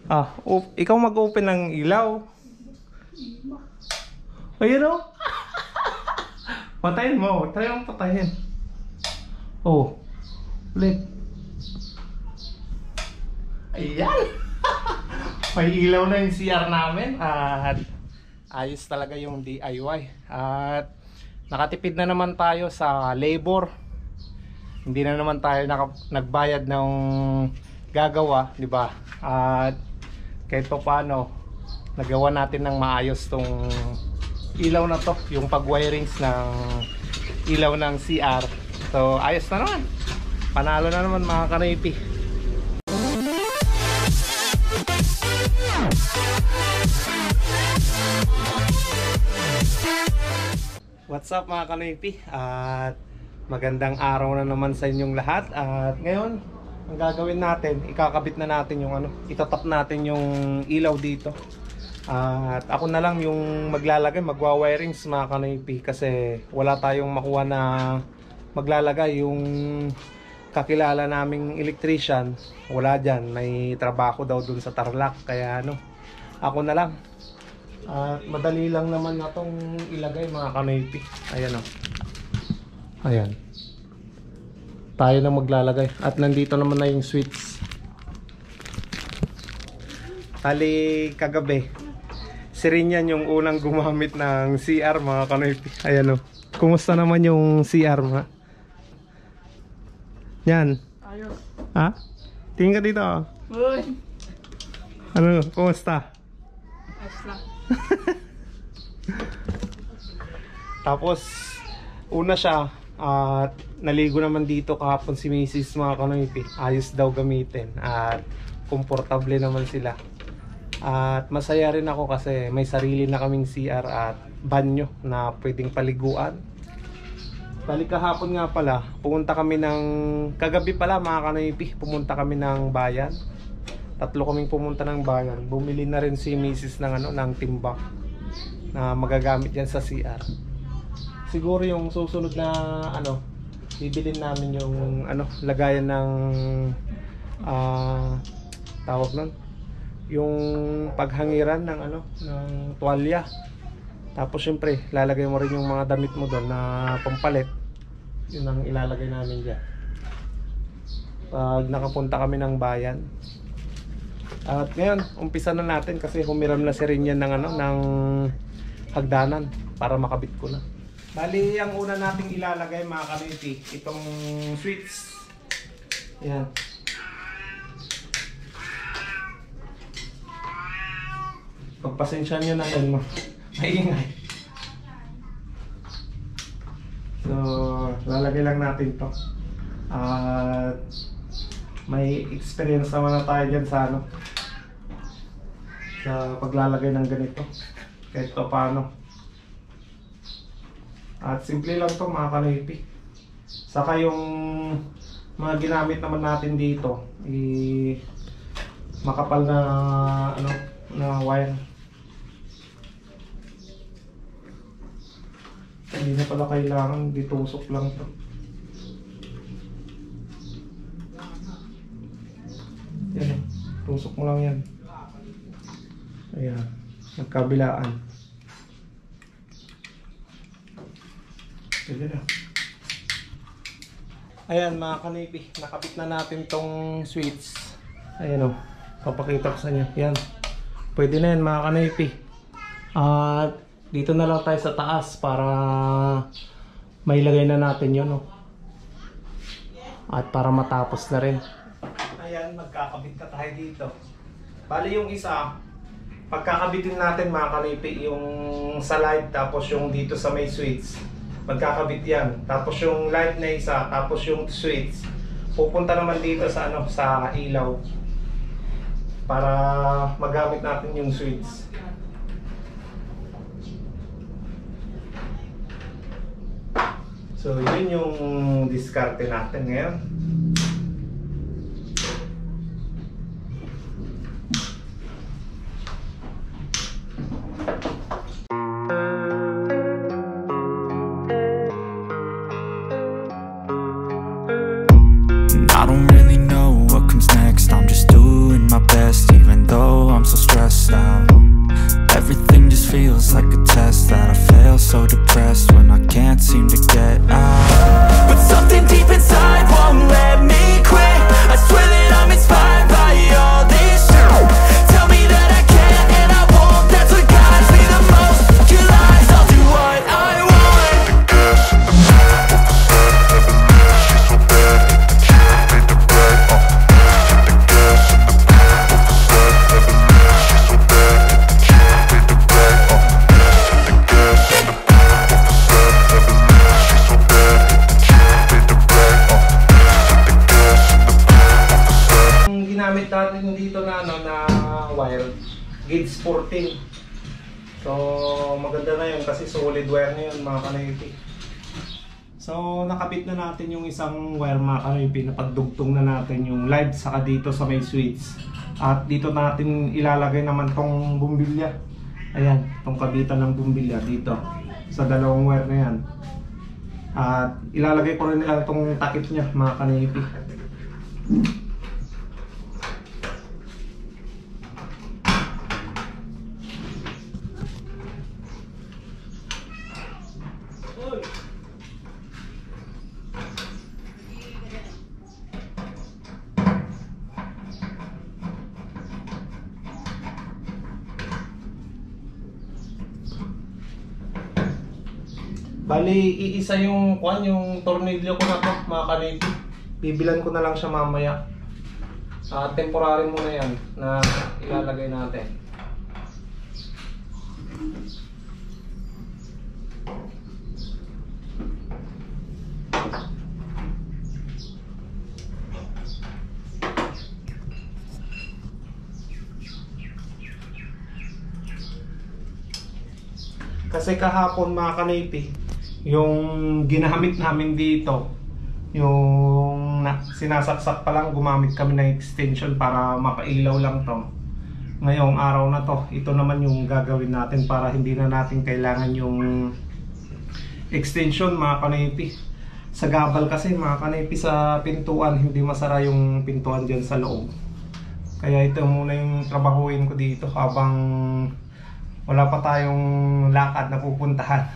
Ikaw mag-open ng ilaw. Ayun o. Patayin mo. Try mong patayin. Oh. Ulit. Ayan. May ilaw na yung CR namin. At ayos talaga yung DIY. At nakatipid na naman tayo sa labor. Hindi na naman tayo nagbayad ng gagawa, di ba? At kahit pa paano, nagawa natin ng maayos tong ilaw na to, yung pag-wirings ng ilaw ng CR. So ayos na naman. Panalo na naman mga kanipi. What's up mga kanipi? At magandang araw na naman sa inyong lahat. At ngayon, ang gagawin natin, ikakabit na natin yung itatap natin yung ilaw dito. At ako na lang yung maglalagay, magwa-wirings mga kanipi, kasi wala tayong makuha na maglalagay. Yung kakilala naming electrician, wala dyan, may trabaho daw dun sa Tarlac, kaya ako na lang. At madali lang naman na tong ilagay mga kanipi. Ayan o. Ayan. Tayo na maglalagay. At nandito naman na yung switch. Tali kagabi, si Rinyan yung unang gumamit ng CR mga kanipi. Ayan o. Kumusta naman yung CR ma? Yan. Ayos. Ha? Tingin ka dito. Uy. Ano? Kumusta? Ayos lang. Tapos una siya at naligo naman dito kahapon si Mrs. mga kanipi. Ayos daw gamitin at komportable naman sila. At masaya rin ako kasi may sarili na kaming CR at banyo na pwedeng paliguan. Balik kahapon nga pala, pumunta kami ng kagabi pala mga kanipi, pumunta kami ng bayan. Tatlo kaming pumunta ng bayan. Bumili na rin si Mrs. ng timbang na magagamit yan sa CR. Siguro yung susunod na bibilin namin yung lagayan ng tawag nun, yung paghangiran ng ng tuwalya. Tapos syempre lalagay mo rin yung mga damit mo doon na pampalit. Yun ang ilalagay namin diyan pag nakapunta kami ng bayan. At ngayon umpisa na natin kasi humiram na si Rinyan ng hagdanan para makabit ko na. Bali, ang una nating ilalagay mga kanipi, itong switch. Ayan. Pagpasensya nyo na yan, maingay. So, lalagay lang natin to. At may experience naman na tayo dyan sa sa paglalagay ng ganito. Kahit pa paano. At simple lang to mga kanipi. Saka yung mga ginamit naman natin dito, makapal na na wire. Hindi na pala kailangan, ditusok lang to. Yan, tusok mo lang yan. Ayan, nagkabilaan. Pwede na. Ayan mga kanipi, nakabit na natin tong switch. Ayan o, papakita ko sa inyo. Yan, pwede na yan mga kanipi. At dito na lang tayo sa taas para mailagay na natin yun at para matapos na rin. Ayan, magkakabit na tayo dito. Bali yung isa, pagkakabitin natin mga kanipi, yung sa light tapos yung dito sa may switch, magkakabit yan. Tapos yung light na isa, tapos yung switch pupunta naman dito sa sa ilaw para magamit natin yung switch. So yun yung diskarte natin ngayon. I don't really know what comes next. I'm just doing my best, even though wire, gauge 14. So maganda na yun kasi solid wire na yun mga kanipi. So nakabit na natin yung isang wire mga kanipi, napagdugtong na natin yung live saka dito sa may switch. At dito natin ilalagay naman tong bumbilya. Ayan, tong kabitan ng bumbilya dito sa dalawang wire na yan. At ilalagay ko rin nila itong takip niya mga kanipi. Bali, iisa yung yung tornilyo ko na to mga kanipi. Bibilan ko na lang siya mamaya. Temporary muna yan na ilalagay natin. Kasi kahapon mga kanipi, yung ginamit namin dito, yung sinasaksak pa lang, gumamit kami ng extension para mapailaw lang to. Ngayong araw na to, ito naman yung gagawin natin para hindi na natin kailangan yung extension mga kanipi. Sa gabal kasi mga kanipi sa pintuan, hindi masara yung pintuan dyan sa loob. Kaya ito muna yung trabahuin ko dito habang wala pa tayong lakad na pupuntahan.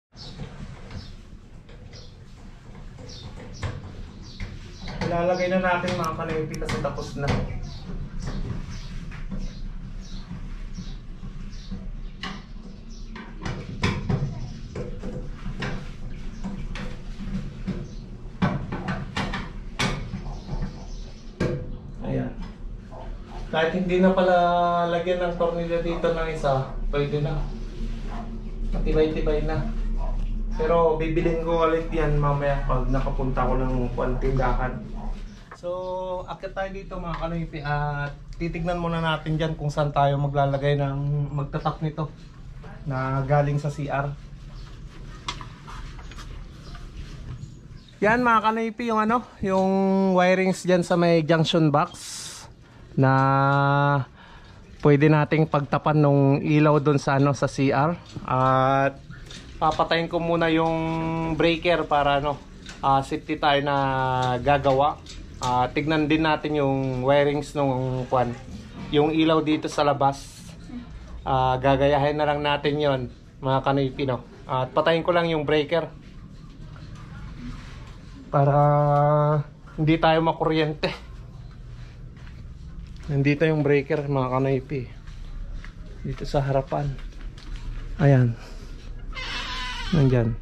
Ilalagay na natin mga kanipi kasi tapos na. Ayan. Kahit hindi na pala lagyan ng tornilyo dito ng isa, pwede na. Matibay-tibay na. Pero bibilin ko ulit yan mamaya pag nakapunta ko ng tindahan. So, akit tayo dito mga kanipi at titignan muna natin dyan kung saan tayo maglalagay ng magtatak nito na galing sa CR. Yan mga kanipi yung yung wirings dyan sa may junction box na pwede nating pagtapan ng ilaw doon sa sa CR. At papatayin ko muna yung breaker para safety tayo na gagawa. Tignan din natin yung wirings nung yung ilaw dito sa labas. Gagayahin na lang natin yon mga kanipi, no? At patayin ko lang yung breaker para hindi tayo makuryente. Nandito yung breaker mga kanipi, dito sa harapan. Ayan, nandyan,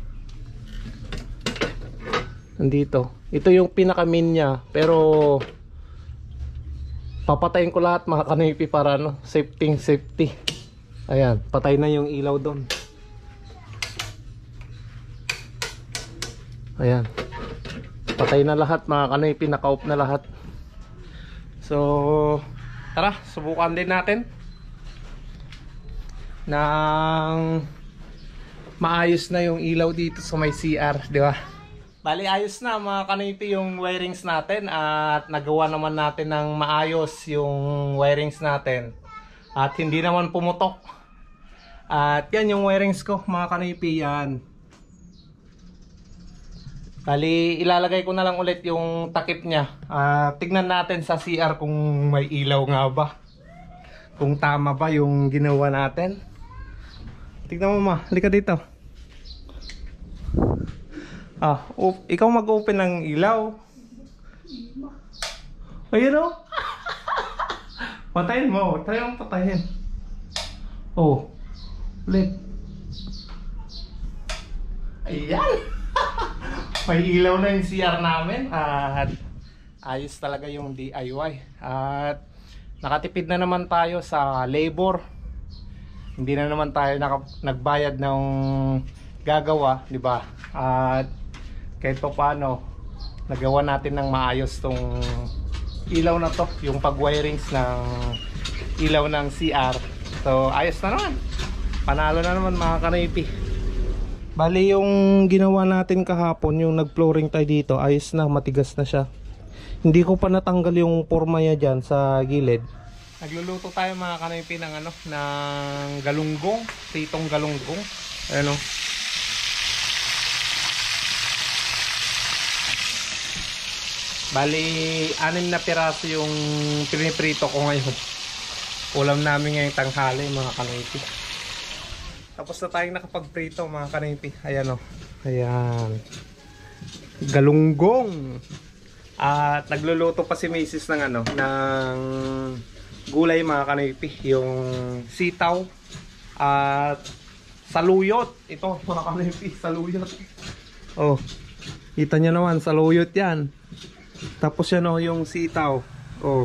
nandito. Ito yung pinaka-main niya, pero papatayin ko lahat mga kanipi para safety. Ayan, patay na yung ilaw doon. Ayan, patay na lahat mga kanipi, naka-off na lahat. So tara, subukan din natin nang maayos na yung ilaw dito sa may CR, di ba? Bali, ayos na mga kanipi yung wirings natin at nagawa naman natin ng maayos yung wirings natin at hindi naman pumutok. At yan yung wirings ko mga kanipi, yan. Bali, ilalagay ko na lang ulit yung takip niya. Tignan natin sa CR kung may ilaw nga ba, kung tama ba yung ginawa natin. Tignan mo ma, halika dito. Ikaw mag-open ng ilaw. Ayun o. Patayin mo. Try mong patayin. Ulit. Ayan. May ilaw na yung CR namin. At ayos talaga yung DIY. At nakatipid na naman tayo sa labor. Hindi na naman tayo nagbayad ng gagawa, di ba? At kahit pa paano, nagawa natin ng maayos tong ilaw na to, yung pag-wirings ng ilaw ng CR. So ayos na naman, panalo na naman mga kanipi. Bali yung ginawa natin kahapon, yung nag-flooring tayo dito, ayos na, matigas na siya. Hindi ko pa natanggal yung forma niya dyan sa gilid. Nagluluto tayo mga kanipi ng ano, ng galunggong, pritong galunggong. Ano? Bali 6 na piraso yung piniprito ko ngayon. Ulam namin ngayong tanghali mga kanipi. Tapos na tayong nakapagprito mga kanipi. Ayan o. Ayan. Galunggong. At nagluluto pa si Mrs. ng ano, ng gulay mga kanipi. Yung sitaw at saluyot. Ito mga kanipi, saluyot. Oh, kita nyo naman, saluyot yan. Tapos yan o, yung sitaw. Oh,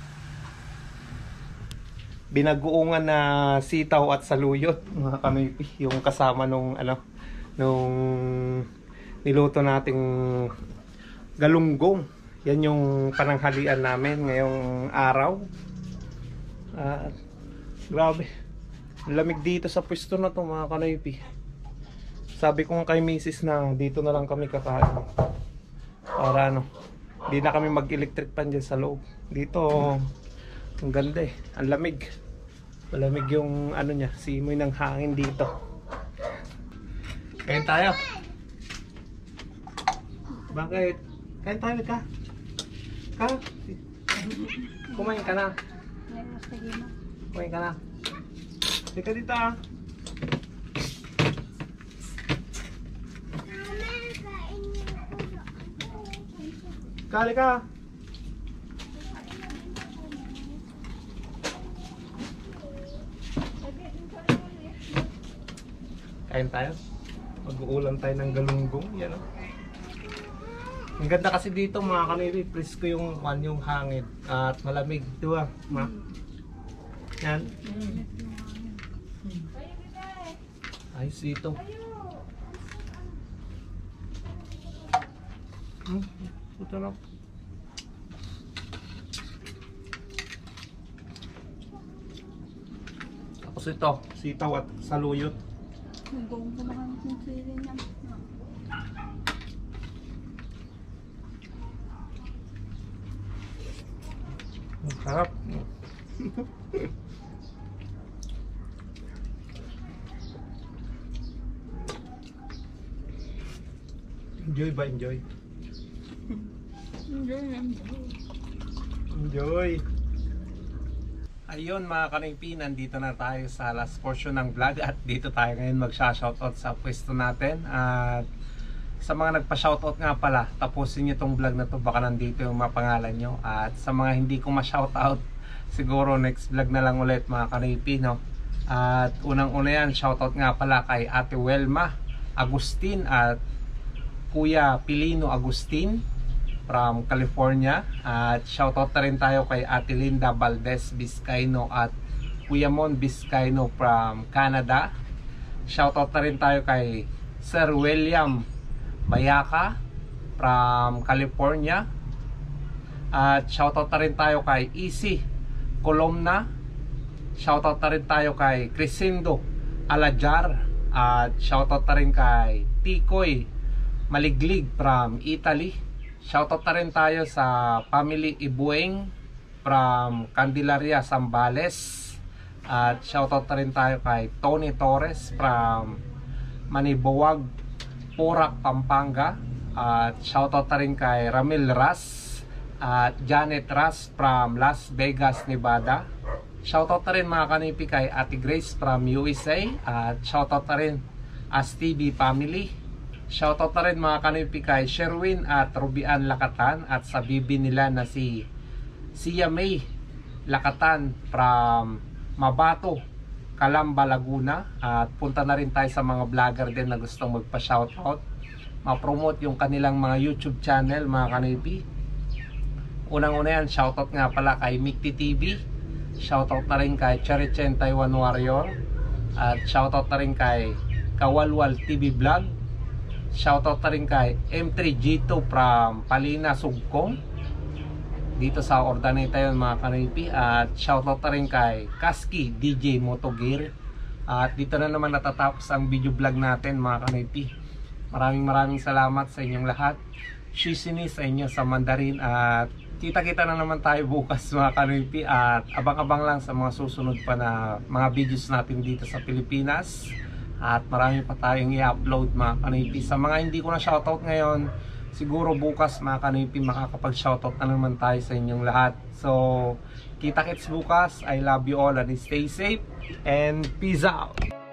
binaguungan na sitaw at saluyot mga kanipi, yung kasama nung ano, nung niluto nating galunggong. Yan yung pananghalian namin ngayong araw. Grabe, lamig dito sa pwesto na to mga kanipi. Sabi ko kay Mrs. na dito na lang kami kakain para ano, hindi na kami mag-electric pan dyan sa loob. Dito ang ganda eh, ang lamig. Malamig yung ano niya, simoy ng hangin dito. Kain tayo. Bakit? Kain tayo ka. Ka? Kumain ka na. Kumain ka na. Teka dito ah. Kali ka. Kain tayo. Mag-uulam tayo ng galunggong. Yan o. Ang ganda kasi dito mga kanipi. Presko yung hangin. At malamig. Diba? Ma? Yan. Ayos dito. Puto na. Tapos ito, sitaw at saluyot. Nagawin ko na kami ng sili niya. Ang sarap. Enjoy ba? Enjoy? Enjoy! Ayun mga kanipi, nandito na tayo sa last portion ng vlog at dito tayo ngayon magsha-shoutout sa pwesto natin. At sa mga nagpa-shoutout nga pala, tapusin nyo tong vlog na to, baka nandito yung mga pangalan nyo. At sa mga hindi ko ma-shoutout, siguro next vlog na lang ulit mga kanipi, no? At unang-una yan, shoutout nga pala kay Ate Welma Agustin at Kuya Pilino Agustin from California. At shoutout na rin tayo kay Ate Linda Valdez Vizcaino at Kuya Mon Vizcaino from Canada. Shoutout na rin tayo kay Sir William Bayaka from California. At shoutout na rin tayo kay Easy Colomna. Shoutout na rin tayo kay Crescendo Alajar. At shoutout na rin kay Tikoy Maliglig from Italy. Shoutout na rin tayo sa family Ibueng from Candelaria, Zambales. At shoutout na rin tayo kay Tony Torres from Manibuwag, Porac, Pampanga. At shoutout na rin kay Ramil Ras at Janet Ras from Las Vegas, Nevada. Shoutout na rin mga kanipi kay Ate Grace from USA. At shoutout na rin as TV family. Shoutout na rin mga kanipi kay Sherwin at Rubian Lakatan at sa bibi nila na si Sia May Lakatan from Mabato, Calamba, Laguna. At punta na rin tayo sa mga vlogger din na gustong magpa-shoutout, ma-promote yung kanilang mga YouTube channel mga kanipi. Unang-una yan, shoutout nga pala kay Mikti TV. Shoutout na rin kay Cherry Chen Taiwan Warrior. At shoutout na rin kay Kawalwal TV Vlog. Shoutout na rin kay M3G2 from Palina, Sugkong. dito sa Ordaneta yun mga kanoypi. At shoutout na rin kay Kaski DJ Moto Gear. At dito na naman natatapos ang video vlog natin mga kanoypi. Maraming salamat sa inyong lahat. Shishini sa inyo sa Mandarin. At kita-kita na naman tayo bukas mga kanoypi. At abang-abang lang sa mga susunod pa na mga videos natin dito sa Pilipinas. At marami pa tayong i-upload mga kanoypi. Sa mga hindi ko na shoutout ngayon, siguro bukas mga kanoypi makakapag-shoutout na naman tayo sa inyong lahat. So, kita-kits bukas. I love you all and stay safe and peace out.